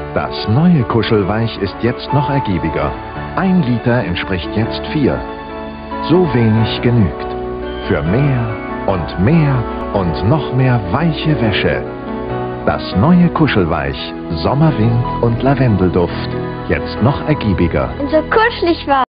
Das neue Kuschelweich ist jetzt noch ergiebiger. 1 Liter entspricht jetzt 4. So wenig genügt. Für mehr und noch mehr weiche Wäsche. Das neue Kuschelweich, Sommerwind und Lavendelduft. Jetzt noch ergiebiger. Und so kuschelig war.